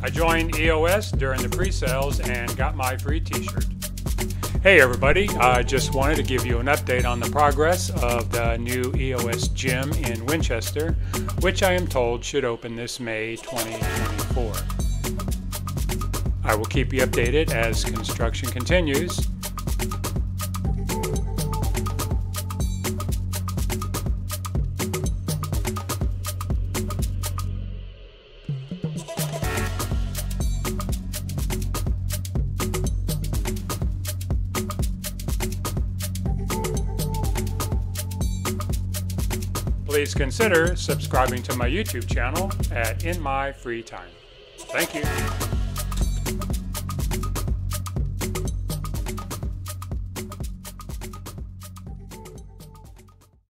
I joined EOS during the pre-sales and got my free t-shirt. Hey everybody, I just wanted to give you an update on the progress of the new EOS gym in Winchester, which I am told should open this May 2024. I will keep you updated as construction continues. Please consider subscribing to my YouTube channel In My Free Time. Thank you.